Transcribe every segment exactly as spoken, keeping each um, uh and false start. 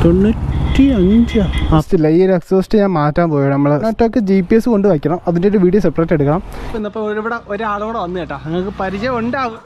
തൊണ്ണൂറ്റി അഞ്ചാ ഫസ്റ്റില്ല. ഈ ഒരു എക്സോസ്റ്റ് ഞാൻ മാറ്റാൻ പോയി. നമ്മൾ നെറ്റൊക്കെ ജി പി എസ് കൊണ്ട് വയ്ക്കണം. അതിൻ്റെ ഒരു വീഡിയോ സെപ്പറേറ്റ് എടുക്കണം. ഇന്നിപ്പോൾ ഇവിടെ ഒരാളോടെ വന്നു കേട്ടോ. നിങ്ങൾക്ക് പരിചയം ഉണ്ടാവും.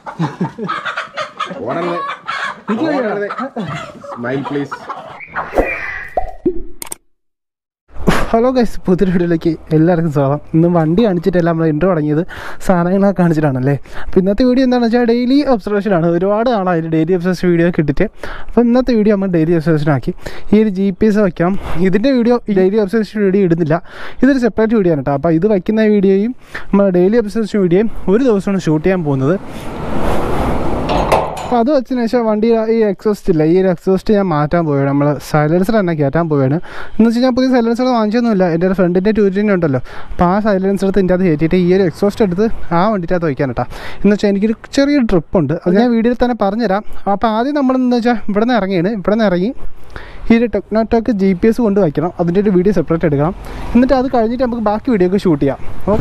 ഹലോ ഗൈസ്, പുതിയ വീഡിയോയിലേക്ക് എല്ലാവർക്കും സ്വാഗതം. ഇന്ന് വണ്ടി കാണിച്ചിട്ടല്ല നമ്മൾ ഇൻട്രോ തുടങ്ങിയത്, സാധനങ്ങളൊക്കെ കാണിച്ചിട്ടാണല്ലേ. അപ്പോൾ ഇന്നത്തെ വീഡിയോ എന്താണെന്ന് വെച്ചാൽ ഡെയിലി ഒബ്സർവേഷനാണ്. ഒരുപാട് നാളാണ് അതിൽ ഡെയിലി ഒബ്സർവേഷൻ വീഡിയോ കിട്ടിയിട്ട്. അപ്പോൾ ഇന്നത്തെ വീഡിയോ നമ്മൾ ഡെയിലി ഒബ്സർവേഷനാക്കി. ഈ ഒരു ജി പി എസ് വയ്ക്കാം. ഇതിൻ്റെ വീഡിയോ ഡെയിലി ഒബ്സർവേഷൻ വീഡിയോ ഇടുന്നില്ല, ഇതൊരു സെപ്പറേറ്റ് വീഡിയോ ആണ് കേട്ടോ. അപ്പോൾ ഇത് വയ്ക്കുന്ന വീഡിയോയും നമ്മൾ ഡെയിലി ഒബ്സർവേഷൻ വീഡിയോയും ഒരു ദിവസമാണ് ഷൂട്ട് ചെയ്യാൻ പോകുന്നത്. അപ്പോൾ അത് വെച്ചതിന് ശേഷം വണ്ടി ഈ എക്സോസ്റ്റ് ഇല്ല, ഈ ഒരു എക്സോസ്റ്റ് ഞാൻ മാറ്റാൻ പോവുകയാണ്. നമ്മൾ സൈലൻസർ തന്നെ കയറ്റാൻ പോവുകയാണ്. എന്ന് വെച്ച് കഴിഞ്ഞാൽ പുതിയ സൈലൻസർ വാങ്ങിച്ചൊന്നുമില്ല. എൻ്റെ ഒരു ഫ്രണ്ടിൻ്റെ ടൂരിൻ്റെ ഉണ്ടല്ലോ, അപ്പോൾ ആ സൈലൻസർ എടുത്ത് ഇതിൻ്റെ അത് കയറ്റിയിട്ട് ഈ ഒരു എക്സോസ്റ്റ് എടുത്ത് ആ വണ്ടിക്കകത്ത് വയ്ക്കാൻ കേട്ടോ. എന്ന് വെച്ചാൽ എനിക്കൊരു ചെറിയൊരു ട്രിപ്പുണ്ട്, അത് ഞാൻ വീഡിയോയിൽ തന്നെ പറഞ്ഞുതരാം. അപ്പോൾ ആദ്യം നമ്മളെന്ന് വെച്ചാൽ ഇവിടെ നിന്ന് ഇറങ്ങിയാണ്. ഇവിടെ നിന്ന് ഇറങ്ങി ഈ ഒരു ടെക്നോട്ടോക്ക് ജി പി എസ് കൊണ്ട് വയ്ക്കണം. അതിൻ്റെ ഒരു വീഡിയോ സെപ്പറേറ്റ് എടുക്കണം. എന്നിട്ട് അത് കഴിഞ്ഞിട്ട് നമുക്ക് ബാക്കി വീഡിയോ ഒക്കെ ഷൂട്ട് ചെയ്യാം. അപ്പോൾ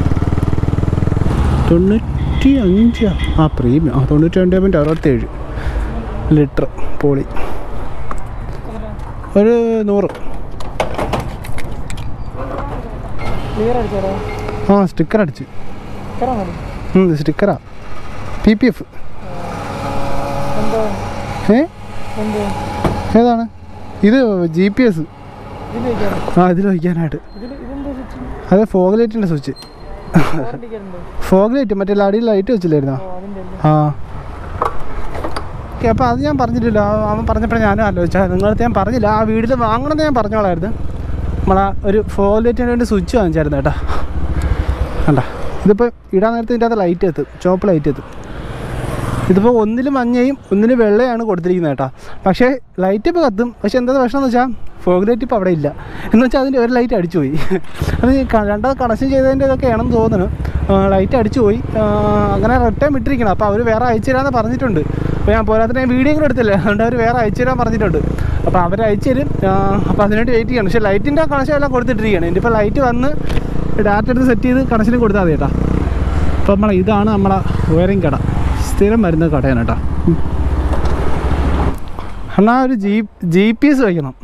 തൊണ്ണൂറ്റി അഞ്ചാ ആ പ്രീമിയം ആ തൊണ്ണൂറ്റി രണ്ട് പോയിൻറ്റ് അറുപത്തേഴ് ലിറ്റർ പോളി ഒരു നൂറ്. ആ സ്റ്റിക്കർ അടിച്ച് സ്റ്റിക്കറാ പി പി എഫ്. ഏ ഏതാണ് ഇത്? G P S. ആ ഇതിൽ വയ്ക്കാനായിട്ട്. അതെ, ഫോഗ് ലൈറ്റിൻ്റെ സ്വിച്ച്. ഫോഗ് ലൈറ്റ് മറ്റേ അടിയിൽ ലൈറ്റ് വെച്ചില്ലായിരുന്നോ? ആ ഓക്കെ. അപ്പോൾ അത് ഞാൻ പറഞ്ഞിട്ടില്ല. അവൻ പറഞ്ഞപ്പോഴേ ഞാനും ആലോചിച്ചാൽ നിങ്ങളടുത്ത് ഞാൻ പറഞ്ഞില്ല. ആ വീട്ടിൽ വാങ്ങണമെന്ന് ഞാൻ പറഞ്ഞോളായിരുന്നു. നമ്മളാ ഒരു ഫോഗ് ലൈറ്റിന് വേണ്ടി സ്വിച്ച് വാങ്ങിച്ചായിരുന്നു കേട്ടോ. കണ്ട, ഇതിപ്പോൾ ഇടാൻ നേരത്തെ ഇതിൻ്റെ അകത്ത് ലൈറ്റ് എത്തും, ചുവപ്പ് ലൈറ്റ് എത്തും. ഇതിപ്പോൾ ഒന്നിൽ മഞ്ഞയും ഒന്നിൽ വെള്ളയാണ് കൊടുത്തിരിക്കുന്നത് കേട്ടോ. പക്ഷേ ലൈറ്റ് ഇപ്പോൾ കത്തും. പക്ഷേ എന്താ പ്രശ്നം എന്ന് വെച്ചാൽ ഫോഗ് ലൈറ്റ് ഇപ്പോൾ അവിടെ ഇല്ല. എന്ന് വെച്ചാൽ അതിൻ്റെ ഒരു ലൈറ്റ് അടിച്ചു പോയി. അത് രണ്ടാമത് കണക്ഷൻ ചെയ്തതിൻ്റെ ഇതൊക്കെ ആണെന്ന് തോന്നുന്നു. ലൈറ്റ് അടിച്ചു പോയി. അങ്ങനെ റിട്ടേൺ വിട്ടിരിക്കണം. അപ്പോൾ അവർ വേറെ അയച്ചു തരാമെന്ന് പറഞ്ഞിട്ടുണ്ട്. അപ്പോൾ ഞാൻ പോരാത്തിന് ഞാൻ വീഡിയോ കൂടെ എടുത്തില്ല, അതുകൊണ്ട് അവർ വേറെ അയച്ചു തരാൻ പറഞ്ഞിട്ടുണ്ട്. അപ്പോൾ അവർ അയച്ചു തരും. അപ്പോൾ അതിനായിട്ട് വെയിറ്റ് ചെയ്യണം. പക്ഷേ ലൈറ്റിൻ്റെ കണക്ഷൻ എല്ലാം കൊടുത്തിട്ടിരിക്കുകയാണ്. എൻ്റെ ഇപ്പോൾ ലൈറ്റ് വന്ന് ഡാറ്റ എടുത്ത് സെറ്റ് ചെയ്ത് കണക്ഷന് കൊടുത്താൽ മതി കേട്ടോ. അപ്പോൾ നമ്മളെ ഇതാണ് നമ്മളെ വയറിങ് കട, സ്ഥിരം വരുന്ന കടയാണ് കേട്ടോ. എന്നാൽ ഒരു ജി ജി പി എസ് വയ്ക്കണം.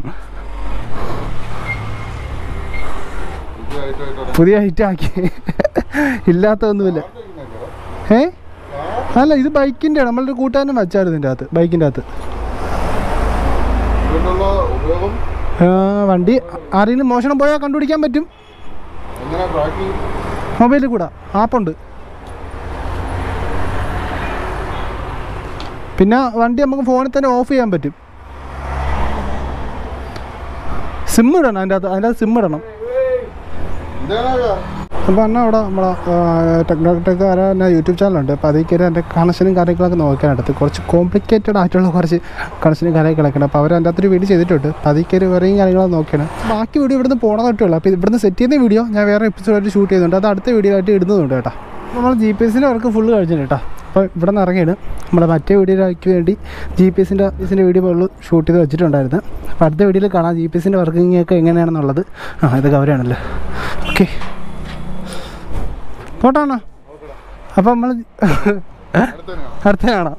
പുതിയ ഹൈറ്റ് ആക്കി, ഇല്ലാത്തൊന്നുമില്ല. ഏ അല്ല, ഇത് ബൈക്കിൻ്റെ നമ്മളൊരു കൂട്ടുകാരനും വെച്ചായിരുന്നു ഇതിൻ്റെ അകത്ത്, ബൈക്കിൻ്റെ അകത്ത്. വണ്ടി ആരെങ്കിലും മോഷണം പോയാൽ കണ്ടുപിടിക്കാൻ പറ്റും. മൊബൈലിൽ കൂടെ ആപ്പുണ്ട്. പിന്നെ വണ്ടി നമുക്ക് ഫോണിൽ തന്നെ ഓഫ് ചെയ്യാൻ പറ്റും. സിം ഇടണം അതിൻ്റെ അകത്ത്, അതിൻ്റെ അകത്ത് സിം ഇടണം. അപ്പോൾ എന്നാൽ അവിടെ നമ്മളെ ടെക്നോടെക്കാരെ തന്നെ യൂട്യൂബ് ചാനലുണ്ട്. അപ്പോൾ അതിൽ കയറി എൻ്റെ കണക്ഷനും കാര്യങ്ങളൊക്കെ നോക്കാനടുത്ത് കുറച്ച് കോംപ്ലിക്കേറ്റഡ് ആയിട്ടുള്ള കുറച്ച് കണക്ഷനും കാര്യങ്ങളൊക്കെ ഉണ്ട്. അപ്പോൾ അവർ അതിൻ്റെ അകത്തൊരു വീഡിയോ ചെയ്തിട്ടുണ്ട്. അപ്പോൾ അതിൽ കയറി വേറെയും കാര്യങ്ങളൊക്കെ നോക്കിയാണ്. ബാക്കി വീഡിയോ ഇവിടുന്ന് പോകണമെന്നിട്ടുള്ളൂ. അപ്പോൾ ഇവിടുന്ന് സെറ്റ് ചെയ്യുന്ന വീഡിയോ ഞാൻ വേറെ എപ്പിസോഡായിട്ട് ഷൂട്ട് ചെയ്യുന്നുണ്ട്. അത് അടുത്ത വീഡിയോ ആയിട്ട് ഇടുന്നുണ്ട് കേട്ടോ. നമ്മൾ ജി പി എസിൻ്റെ വർക്ക് ഫുള്ള് കഴിഞ്ഞിട്ട് കേട്ടോ. അപ്പോൾ ഇവിടെ നിന്ന് ഇറങ്ങിയാണ്. നമ്മുടെ മറ്റേ വീഡിയോയ്ക്ക് വേണ്ടി ജി പി എസിൻ്റെ ഇതിൻ്റെ വീഡിയോ പോലും ഷൂട്ട് ചെയ്ത് വെച്ചിട്ടുണ്ടായിരുന്നു. അപ്പോൾ അടുത്ത വീഡിയോയിൽ കാണാം ജി പി എസിൻ്റെ വർക്കിംഗ് ഒക്കെ എങ്ങനെയാണെന്നുള്ളത്. ആ ഇത് കവറാണല്ലോ. ഓക്കെ പോട്ടാണോ? അപ്പോൾ നമ്മൾ അടുത്ത കാണാം.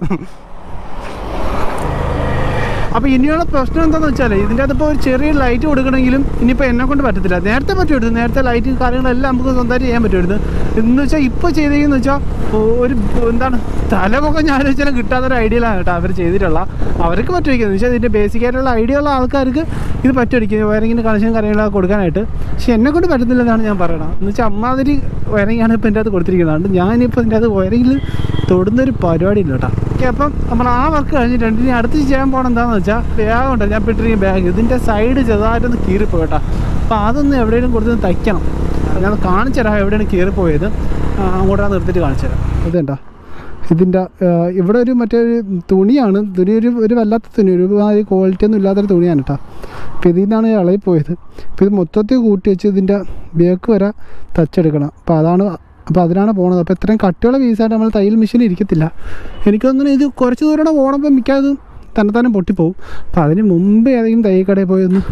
അപ്പോൾ ഇനിയുള്ള പ്രശ്നം എന്താണെന്ന് വെച്ചാൽ ഇതിൻ്റെ അകത്തിപ്പോൾ ഒരു ചെറിയ ലൈറ്റ് കൊടുക്കണമെങ്കിലും ഇനിയിപ്പോൾ എന്നെ കൊണ്ട് പറ്റത്തില്ല. നേരത്തെ പറ്റുമായിരുന്നു, നേരത്തെ ലൈറ്റ് കാര്യങ്ങളെല്ലാം നമുക്ക് സ്വന്തമായിട്ട് ചെയ്യാൻ പറ്റുമായിരുന്നു. എന്ന് വെച്ചാൽ ഇപ്പോൾ ചെയ്തതെന്ന് വെച്ചാൽ ഒരു എന്താണ് തലമൊക്കെ ഞാൻ വെച്ചാലും കിട്ടാത്തൊരു ഐഡിയയിലാണ് കേട്ടോ അവർ ചെയ്തിട്ടുള്ള. അവർക്ക് പറ്റുമായിരിക്കും. എന്ന് വെച്ചാൽ ഇതിൻ്റെ ബേസിക്കായിട്ടുള്ള ഐഡിയ ഉള്ള ആൾക്കാർക്ക് ഇത് പറ്റുമായിരിക്കും, വയറിങ്ങിൻ്റെ കണക്ഷൻ കാര്യങ്ങളൊക്കെ കൊടുക്കാനായിട്ട്. പക്ഷെ എന്നെ കൊണ്ട് പറ്റത്തില്ലെന്നാണ് ഞാൻ പറയണത്. എന്ന് വെച്ചാൽ അമ്മാതിരി വയറിങ്ങാണ് ഇപ്പോൾ എൻ്റെ അകത്ത് കൊടുത്തിരിക്കുന്നത്. അതുകൊണ്ട് ഞാനിപ്പോൾ ഇതിൻ്റെ അകത്ത് വയറിങ്ങിൽ തൊടുന്നൊരു പരിപാടി ഇല്ല കേട്ടോ. ഓക്കെ, അപ്പം നമ്മൾ ആ വർക്ക് കഴിഞ്ഞിട്ടുണ്ട്. ഇനി അടുത്ത് ചെയ്യാൻ പോകണം എന്താണെന്ന് വെച്ചാൽ ബാഗ് ഉണ്ടല്ലോ, ഞാൻ ഇട്ടിരിക്കുന്ന ബാഗ്, ഇതിൻ്റെ സൈഡ് ചെറുതായിട്ടൊന്ന് കീറിപ്പോയി കേട്ടോ. അപ്പോൾ അതൊന്ന് എവിടെയെങ്കിലും കൊടുത്ത് തയ്ക്കണം. ഞാൻ കാണിച്ചു തരാം എവിടെയാണ് കീറിപ്പോയത്. അങ്ങോട്ടാണ് നിർത്തിയിട്ട് കാണിച്ചു തരാം. ഇതുണ്ടോ ഇതിൻ്റെ ഇവിടെ ഒരു മറ്റൊരു തുണിയാണ്. തുണി ഒരു ഒരു വല്ലാത്ത തുണി, ഒരു ക്വാളിറ്റി ഒന്നും ഇല്ലാത്തൊരു തുണിയാണ് കേട്ടോ. അപ്പോൾ ഇതിൽ നിന്നാണ് ഇളകിപ്പോയത്. അപ്പോൾ ഇത് മൊത്തത്തിൽ കൂട്ടി വെച്ച് ഇതിൻ്റെ ബേക്ക് വരെ തച്ചെടുക്കണം. അപ്പോൾ അതാണ് അപ്പോൾ അതിനാണ് പോണത്. അപ്പോൾ ഇത്രയും കട്ടിയുള്ള പീസായിട്ട് നമ്മൾ തയ്യൽ മെഷീൻ ഇരിക്കത്തില്ല. എനിക്കൊന്നും ഇത് കുറച്ച് ദൂരം പോകണപ്പോൾ മിക്കതും തന്നെ തന്നെ പൊട്ടിപ്പോവും. അപ്പോൾ അതിന് മുമ്പ് ഏതെങ്കിലും തയ്യൽ കടയിൽ പോയി ഒന്ന്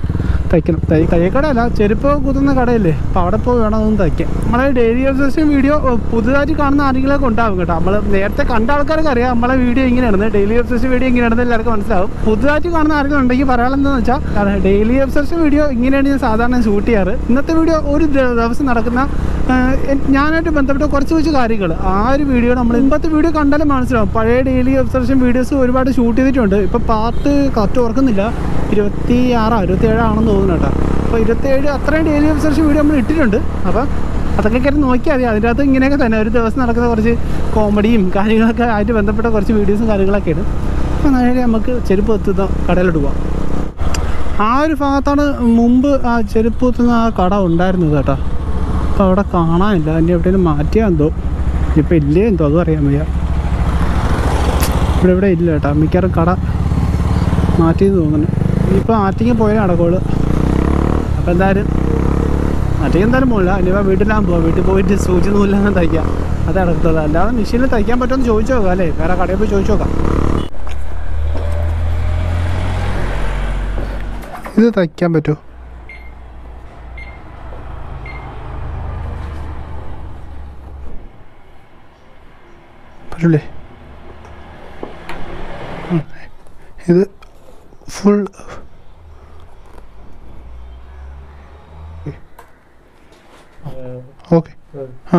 തയ്ക്കണം. തൈ തയ്യക്കടയല്ല, ചെരുപ്പ് കുത്തുന്ന കടയല്ലേ, അപ്പോൾ അവിടെ പോയി വേണം അതൊന്നും തയ്ക്കാം. നമ്മളെ ഡെയിലി ഒബ്സർവേഷൻ വീഡിയോ പുതുതായിട്ട് കാണുന്ന ആരെങ്കിലൊക്കെ ഉണ്ടാവും കേട്ടോ. നമ്മൾ നേരത്തെ കണ്ട ആൾക്കാർക്ക് അറിയാം നമ്മളെ വീഡിയോ ഇങ്ങനെയാണെന്ന്, ഡെയിലി ഒബ്സർവേഷൻ വീഡിയോ ഇങ്ങനെയാണെന്ന് എല്ലാവർക്കും മനസ്സിലാവും. പുതുതായിട്ട് കാണുന്ന ആരെങ്കിലും ഉണ്ടെങ്കിൽ പറയാനെന്താണെന്ന് വെച്ചാൽ ഡെയിലി ഒബ്സർവേഷൻ വീഡിയോ ഇങ്ങനെയാണ് ഞാൻ സാധാരണ ഷൂട്ട് ചെയ്യാറ്. ഇന്നത്തെ വീഡിയോ ഒരു ദിവസം നടക്കുന്ന ഞാനായിട്ട് ബന്ധപ്പെട്ട കുറച്ച് കുറച്ച് കാര്യങ്ങൾ ആ ഒരു വീഡിയോ നമ്മൾ ഇന്നത്തെ വീഡിയോ കണ്ടാലും മനസ്സിലാവും. പഴയ ഡെയിലി ഒബ്സർവേഷൻ വീഡിയോസ് ഒരുപാട് ഷൂട്ട് ചെയ്തിട്ടുണ്ട്. ഇപ്പോൾ പാർട്ട് കറക്റ്റ് ഓർക്കുന്നില്ല, ഇരുപത്തി ആറാ ഇരുപത്തി ഏഴാണെന്ന് തോന്നുന്നു കേട്ടോ. അപ്പോൾ ഇരുപത്തേഴ് അത്രയും ഡെയിലി ഒബ്സർവേഷൻ വീഡിയോ നമ്മൾ ഇട്ടിട്ടുണ്ട്. അപ്പോൾ അതൊക്കെ കയറി നോക്കിയാൽ മതി. അതിൻ്റെ അകത്ത് ഇങ്ങനെയൊക്കെ തന്നെ ഒരു ദിവസം നടക്കുന്ന കുറച്ച് കോമഡിയും കാര്യങ്ങളൊക്കെ ആയിട്ട് ബന്ധപ്പെട്ട കുറച്ച് വീഡിയോസും കാര്യങ്ങളൊക്കെയാണ്. അപ്പോൾ നേരെ നമുക്ക് ചെരുപ്പ് എത്തുന്ന കടയിലോട്ട് പോകാം. ആ ഒരു ഭാഗത്താണ് മുമ്പ് ആ ചെരുപ്പ് എത്തുന്ന ആ കട ഉണ്ടായിരുന്നത് കേട്ടോ. അപ്പോൾ അവിടെ കാണാനില്ല, അതിൻ്റെ എവിടെയെങ്കിലും മാറ്റിയാൽ എന്തോ, ഇപ്പോൾ ഇല്ലേ എന്തോ അതും അറിയാൻ വയ്യ. ഇവിടെ ഇവിടെ ഇല്ല കേട്ടോ, മിക്കവാറും കട മാറ്റിയെന്ന് തോന്നുന്നു. ഇപ്പോൾ ആറ്റിങ്ങ പോയാൽ നടക്കുള്ളൂ. അപ്പോൾ എന്തായാലും ആറ്റിങ്ങ എന്തായാലും പോകില്ല, ഇനിയിപ്പോൾ വീട്ടിലാകുമ്പോൾ പോകാം. വീട്ടിൽ പോയിട്ട് സൂചി നൂലെല്ലാം തയ്ക്കാം, അത് നടക്കുന്നത്. അല്ലാതെ മെഷീനിൽ തയ്ക്കാൻ പറ്റുമെന്ന് ചോദിച്ചു നോക്കാം അല്ലേ, വേറെ കടയിൽ പോയി ചോദിച്ചു നോക്കാം. ഇത് തയ്ക്കാൻ പറ്റുമോ? പറ്റൂലേ? ഇത് ഫുൾ ഓക്കെ. ആ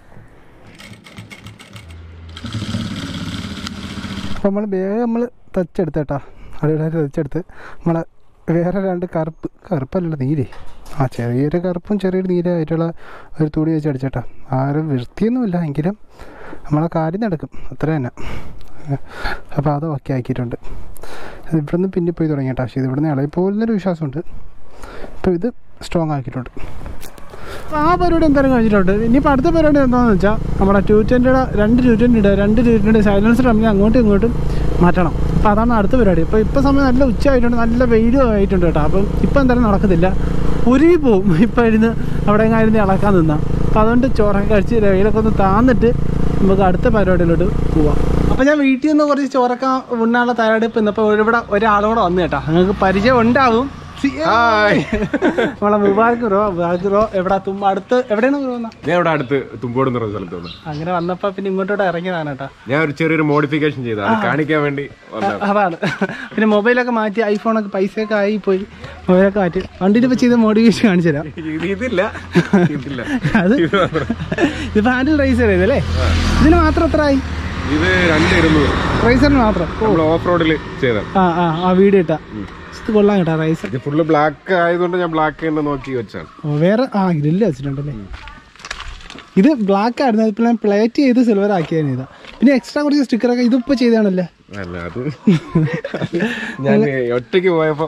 അപ്പോൾ നമ്മൾ വേഗം നമ്മൾ തച്ചെടുത്തേട്ടാ, അടിപൊളിയായിട്ട് തച്ചെടുത്ത് നമ്മളെ വേറെ രണ്ട് കറുപ്പ് കറുപ്പല്ലല്ലോ നീര്, ആ ചെറിയൊരു കറുപ്പും ചെറിയൊരു നീരായിട്ടുള്ള ഒരു തുണി വെച്ച് അടിച്ചേട്ടാ. ആരും വൃത്തിയൊന്നുമില്ല, എങ്കിലും നമ്മളെ കാര്യം നടക്കും അത്ര തന്നെ. അപ്പോൾ അത് ഓക്കെ ആക്കിയിട്ടുണ്ട്. ഇവിടെ നിന്ന് പിന്നെ പോയി തുടങ്ങിയിട്ടാ, പക്ഷേ ഇത് ഇവിടെ നിന്ന് ഇളകി പോകുന്നൊരു വിശ്വാസമുണ്ട്. അപ്പോൾ ഇത് സ്ട്രോങ് ആക്കിയിട്ടുണ്ട്. ആ പരിപാടി എന്തായാലും കഴിഞ്ഞിട്ടുണ്ട്. ഇനിയിപ്പോൾ അടുത്ത പരിപാടി എന്താണെന്ന് വെച്ചാൽ നമ്മുടെ ടു ട്വൻറ്റിയുടെ രണ്ട് ടു ട്വൻറ്റിയുടെ രണ്ട് ടു ട്വൻറ്റിയുടെ സൈലൻസർ നമ്മൾ അങ്ങോട്ടും ഇങ്ങോട്ടും മാറ്റണം. അപ്പോൾ അതാണ് അടുത്ത പരിപാടി. ഇപ്പോൾ ഇപ്പോൾ സമയം നല്ല ഉച്ച ആയിട്ടുണ്ട്, നല്ല വെയിലും ആയിട്ടുണ്ട് കേട്ടോ. അപ്പം ഇപ്പം എന്തായാലും നടക്കത്തില്ല, ഉരുകി പോവും ഇപ്പോൾ ഇരുന്ന് അവിടെ എങ്ങായിരുന്നു ഇളക്കാൻ നിന്നാൽ. അപ്പോൾ അതുകൊണ്ട് ചോറൊക്കെ കഴിച്ച് വെയിലൊക്കെ ഒന്ന് താന്നിട്ട് നമുക്ക് അടുത്ത പരിപാടിയിലോട്ട് പോവാം. അപ്പോൾ ഞാൻ വീട്ടിൽ നിന്ന് കുറച്ച് ചോറൊക്കെ ഉണ്ണാനുള്ള തയ്യാറെടുപ്പ് ഇന്നപ്പോൾ ഇവിടെ ഒരാളോടെ വന്നു കേട്ടോ. നിങ്ങൾക്ക് പരിചയം ഉണ്ടാവും, നമ്മളെ മുബാർക്ക് ബ്രോ. മുബാർക്ക് ബ്രോ എവിടെ തുമ്പ അടുത്ത് എവിടെയാണ് ബ്രോ? ഞാൻ ഇവിടെ അടുത്ത് തുമ്പോട് എന്ന് പറഞ്ഞ സ്ഥലത്ത്. അങ്ങനെ വന്നപ്പോ പിന്നെ ഇങ്ങോട്ടോട്ട് ഇറങ്ങിയതാണ് കേട്ടോ. ഞാൻ ഒരു ചെറിയൊരു മോഡിഫിക്കേഷൻ ചെയ്ത കാണിക്കാൻ വേണ്ടി. അതാണ്. പിന്നെ മൊബൈലൊക്കെ മാറ്റി, ഐഫോണൊക്കെ പൈസയൊക്കെ ആയി പോയി, മൊബൈലൊക്കെ മാറ്റി. വണ്ടിയിൽ ഇപ്പൊ ചെയ്ത മോഡിഫിക്കേഷൻ കാണിച്ചു തരാം. ഇതില്ല അത് ഇത് ഹാൻഡിൽ റൈസർ ചെയ്തല്ലേ? ഇതിന് മാത്രം എത്ര ആയി? ഇത് രണ്ട് ഇരുന്നൂറ് റൈസറിന് മാത്രം ഓഫ് റോഡിൽ ചെയ്ത. ആ ആ ആ വീഡിയോ ഇട്ടാ കൊള്ളാം കേട്ടോ. റൈസർ ഫുള്ള് ബ്ലാക്ക് ആയതുകൊണ്ട് ഞാൻ ബ്ലാക്ക് തന്നെ നോക്കി വെച്ചാണ്. വേറെ ആ ഗ്രില്ല് വെച്ചിട്ടുണ്ടല്ലേ? ഇത് ബ്ലാക്ക് ആയിരുന്നു, അതിപ്പോൾ ഞാൻ പ്ലേറ്റ് ചെയ്ത് സിൽവർ ആക്കിയതാണ്. ഇതാ പിന്നെ എക്സ്ട്രാ കുറച്ച് സ്റ്റിക്കറൊക്കെ ഇതിപ്പോ ചെയ്താണല്ലേ? അല്ല, അത് ഞാൻ ഒറ്റയ്ക്ക് പോയപ്പോ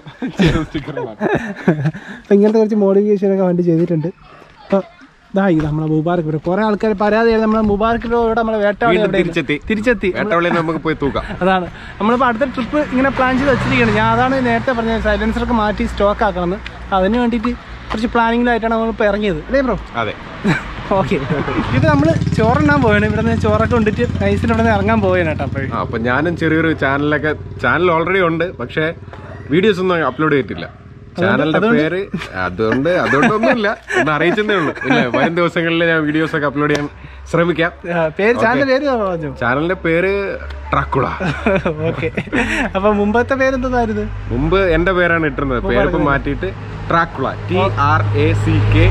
ഇങ്ങനത്തെ കുറച്ച് മോഡിഫിക്കേഷനൊക്കെ വണ്ടി ചെയ്തിട്ടുണ്ട്. അപ്പൊ ഇതായി നമ്മളെ മുബാർക്ക് ബ്രോ. കുറെ ആൾക്കാർ പരാതിയായി നമ്മളെ മുബാർക്ക് ബ്രോ ഇവിടെ നമ്മളെ വേട്ടാവളി തിരിച്ചെത്തി തിരിച്ചെത്തി നമുക്ക് പോയി തൂക്കാം. അതാണ് നമ്മളിപ്പോൾ അടുത്ത ട്രിപ്പ് ഇങ്ങനെ പ്ലാൻ ചെയ്ത് വെച്ചിരിക്കുകയാണ്. ഞാൻ അതാണ് നേരത്തെ പറഞ്ഞത്, സൈലൻസറൊക്കെ മാറ്റി സ്റ്റോക്ക് ആക്കണമെന്ന്. അതിന് വേണ്ടിയിട്ട് കുറച്ച് പ്ലാനിങ്ങിലായിട്ടാണ് നമ്മളിപ്പോൾ ഇറങ്ങിയത് അല്ലേ ബ്രോ? അതെ, ഓക്കെ. ഇത് നമ്മൾ ചോറുണ്ണാൻ പോവാണ്. ഇവിടെ നിന്ന് ചോറൊക്കെ കൊണ്ടിട്ട് നൈസിന് ഇവിടെ നിന്ന് ഇറങ്ങാൻ പോവുകയാണ് കേട്ടോ. അപ്പോൾ അപ്പൊ ഞാനും ചെറിയൊരു ചാനലൊക്കെ ചാനൽ ഓൾറെഡി ഉണ്ട്, പക്ഷേ വീഡിയോസ് ഒന്നും അപ്ലോഡ് ചെയ്തിട്ടില്ല. ചാനലിന്റെ പേര് അതുകൊണ്ട് അതുകൊണ്ടൊന്നുമില്ല, ഒന്ന് അറിയിച്ചതേ ഉള്ളൂ. ഇല്ല, വരും ദിവസങ്ങളിൽ ഞാൻ വീഡിയോസ് ഒക്കെ അപ്ലോഡ് ചെയ്യാൻ ശ്രമിക്കാം. ചാനലിന്റെ പേര് ട്രാക്കുള. ഓക്കെ. അപ്പൊ മുമ്പത്തെ പേരെന്തായിരുന്നു? മുമ്പ് എന്റെ പേരാണ് ഇട്ടിരുന്നത്, പേരിപ്പം മാറ്റിയിട്ട് ട്രാക്കുള, T R A C K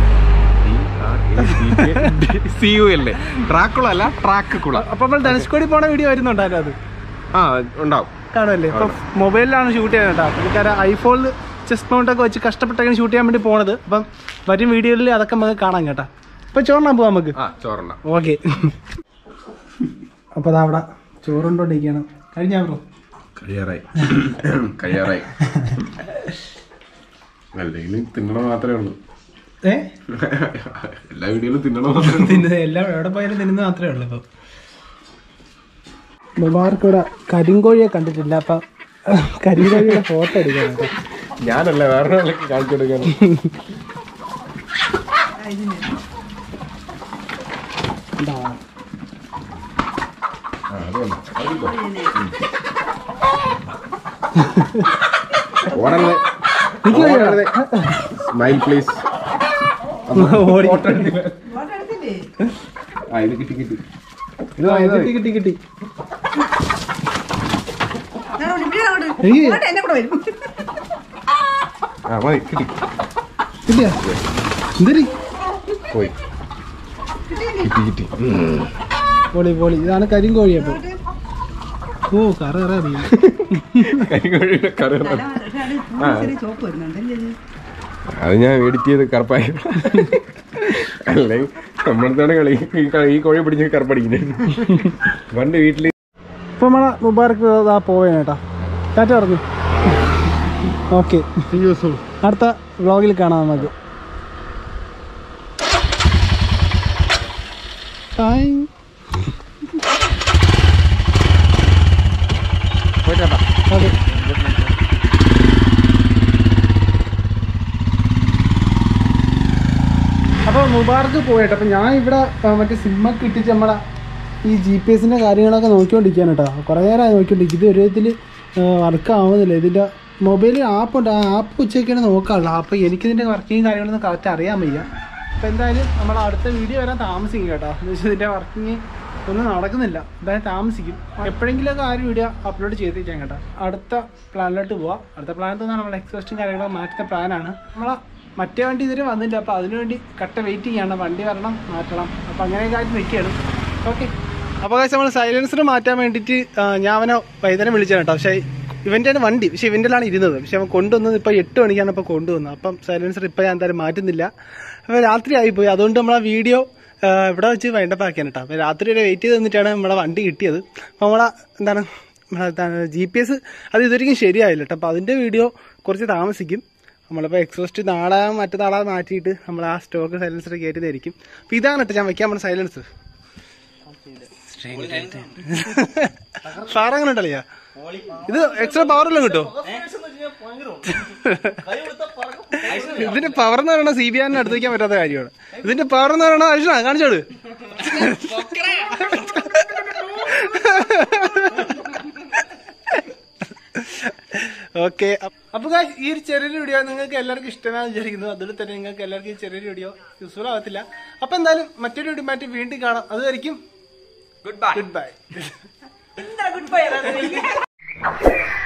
C U അല്ലേ, ട്രാക്കുള അല്ല ട്രാക്ക് കുള. അപ്പൊ നമ്മൾ ധനുഷ്കോടി പോണ വീഡിയോ വരുന്നുണ്ടല്ലോ? അത് ആ ഉണ്ടാവും, കാണുമല്ലേ? ഇപ്പൊ മൊബൈലിലാണ് ഷൂട്ട് ചെയ്യുന്നത് കേട്ടോ. പുള്ളിക്കാരൻ ഐഫോണിൽ ചെസ്റ്റ് മൗണ്ടൊക്കെ വെച്ച് കഷ്ടപ്പെട്ടൊക്കെ ഷൂട്ട് ചെയ്യാൻ വേണ്ടി പോണത്. അപ്പം വരും വീഡിയോയിൽ അതൊക്കെ നമുക്ക് കാണാം കേട്ടോ. ഇപ്പൊ ചോറിനാൻ പോവാം നമുക്ക്. ഓക്കെ. അപ്പൊ അതാ അവിടെ ചോറുണ്ടോണ്ടിരിക്കുകയാണ്. കഴിഞ്ഞാ ബ്രോ? കഴിയാറായി കഴിയാറായി തിന്നണ മാത്രമേ ഉള്ളൂ. ഏഹ് എല്ലാ വീഡിയോയിലും തിന്നണ തിന്നത് എല്ലാം എവിടെ പോയാലും തിന്നുന്നത് മാത്രമേ ഉള്ളൂ. ഇപ്പൊ മുബാർക്ക് ഇവിടെ കരിങ്കോഴിയെ കണ്ടിട്ടില്ല, അപ്പൊ കരിങ്കോഴിയുടെ ഫോട്ടോ എടുക്കാൻ ഞാനല്ല വേറെ ആൾക്ക് കാണിച്ചു കൊടുക്കാൻ. Smile please. ഇത് കിട്ടി കിട്ടി കിട്ടി കിട്ടി കിട്ടി ആ മതി കിട്ടി കിട്ടിയാ എന്തരി പോയി കിട്ടി കിട്ടി. പൊളി പൊളി. ഇതാണ് കരിങ്കോഴി. അപ്പൊ ഓ കറ കറ അറിയാം. കരിങ്കോഴിയുടെ കറി അത് ഞാൻ എഡിറ്റ് ചെയ്ത് കറുപ്പായി. അല്ലെങ്കിൽ നമ്മളടുത്താണ് കളി. ഈ കോഴി പിടിച്ച് കറുപ്പടിക്കുന്നത്. പണ്ട് വീട്ടില് ഇപ്പൊ നമ്മളെ മുബാറക്ക് പോവേണ കേട്ടാ. ടാറ്റ പറഞ്ഞു. ഓക്കെ, അടുത്ത വ്ളോഗിൽ കാണാം നമുക്ക്. ഓക്കെ. അപ്പോൾ മുബാർക്ക് പോയിട്ട് അപ്പം ഞാൻ ഇവിടെ മറ്റേ സിമ്മൊക്കെ ഇട്ടിച്ച് നമ്മളെ ഈ ജി പി എസിൻ്റെ കാര്യങ്ങളൊക്കെ നോക്കിക്കൊണ്ടിരിക്കുകയാണ് കേട്ടോ. കുറേ നേരമായി നോക്കിക്കൊണ്ടിരിക്കും. ഇത് ഒരു ഇതിൽ വർക്ക് ആവുന്നില്ല. ഇതിൻ്റെ മൊബൈലിൽ ആപ്പുണ്ട്. ആ ആപ്പ് ഉച്ചയ്ക്കാണ് നോക്കാറുള്ളത്. അപ്പോൾ എനിക്കിതിൻ്റെ വർക്കിങ് കാര്യങ്ങളൊന്നും കറക്റ്റ് അറിയാൻ വയ്യ. അപ്പോൾ എന്തായാലും നമ്മൾ അടുത്ത വീഡിയോ വരാൻ താമസിക്കും കേട്ടോ. എന്ന് വെച്ചാൽ ഇതിൻ്റെ വർക്കിങ് ഒന്നും നടക്കുന്നില്ല. എന്തായാലും താമസിക്കും. എപ്പോഴെങ്കിലുമൊക്കെ ആ ഒരു വീഡിയോ അപ്ലോഡ് ചെയ്തിരിക്കാം കേട്ടോ. അടുത്ത പ്ലാനിലോട്ട് പോവാം. അടുത്ത പ്ലാനിൽ നിന്നാണ് നമ്മൾ എക്സ്പോസ്റ്റും കാര്യങ്ങളൊക്കെ മാറ്റുന്ന പ്ലാനാണ്. നമ്മളെ മറ്റേ വണ്ടി ഇതുവരെ വന്നില്ല. അപ്പോൾ അതിനുവേണ്ടി കട്ട വെയിറ്റ് ചെയ്യണം. വണ്ടി വരണം, മാറ്റണം. അപ്പോൾ അങ്ങനെയൊക്കെ ആയിട്ട് നിൽക്കുകയാണ്. ഓക്കെ. അപ്പോൾ കാശ് നമ്മൾ സൈലൻസർ മാറ്റാൻ വേണ്ടിയിട്ട് ഞാൻ അവനെ വൈകുന്നേരം വിളിച്ചാണ് കേട്ടോ. പക്ഷേ ഇവൻ്റെയാണ് വണ്ടി. പക്ഷേ ഇവൻ്റെലാണ് ഇരുന്നത്. പക്ഷെ അവൻ കൊണ്ടുവന്നത് ഇപ്പോൾ എട്ട് മണിക്കാണ് ഇപ്പോൾ കൊണ്ടുവന്നത്. അപ്പം സൈലൻസർ ഇപ്പോൾ ഞാൻ എന്തായാലും മാറ്റുന്നില്ല. അപ്പോൾ രാത്രി ആയിപ്പോയി. അതുകൊണ്ട് നമ്മളെ വീഡിയോ ഇവിടെ വെച്ച് വൈൻഡപ്പാക്കിയാണ് കേട്ടോ. അപ്പോൾ രാത്രി വരെ വെയിറ്റ് ചെയ്ത് നിന്നിട്ടാണ് നമ്മളെ വണ്ടി കിട്ടിയത്. അപ്പോൾ നമ്മളെ എന്താണ് നമ്മളെ ജി പി എസ് അത് ഇതുവരെയും ശരിയായില്ല കേട്ടോ. അപ്പോൾ അതിൻ്റെ വീഡിയോ കുറച്ച് താമസിക്കും. നമ്മളിപ്പോൾ എക്സോസ്റ്റ് നാളെ മറ്റു നാളെ മാറ്റിയിട്ട് നമ്മൾ ആ സ്റ്റോക്ക് സൈലൻസർ കയറ്റിയതായിരിക്കും. അപ്പോൾ ഇതാണ് കേട്ടോ ഞാൻ വയ്ക്കാൻ നമ്മുടെ സൈലൻസർ. സാർ അങ്ങനെ ഉണ്ടല്ലോ. ഇത് എക്സ്ട്രാ പവർ എല്ലാം കിട്ടോ? ഇതിന്റെ പവർ എന്ന് പറയുന്നത് സി ബി ആറിന് അടുത്ത് വയ്ക്കാൻ പറ്റാത്ത കാര്യമാണ്. ഇതിന്റെ പവർ എന്ന് പറയുന്നത് അർജുന കാണിച്ചോട്. ഓക്കെ. അപ്പൊ ഈ ഒരു ചെറിയൊരു വീഡിയോ നിങ്ങൾക്ക് എല്ലാവർക്കും ഇഷ്ടമാണെന്ന് വിചാരിക്കുന്നു. അതുകൊണ്ട് തന്നെ നിങ്ങൾക്ക് എല്ലാവർക്കും ഈ ചെറിയൊരു വീഡിയോ യൂസ്ഫുൾ ആവത്തില്ല. അപ്പൊ എന്തായാലും മറ്റൊരു വീഡിയോ മാറ്റി വീണ്ടും കാണാം. അതുവരെയും ഗുഡ് ബൈ. Good bye.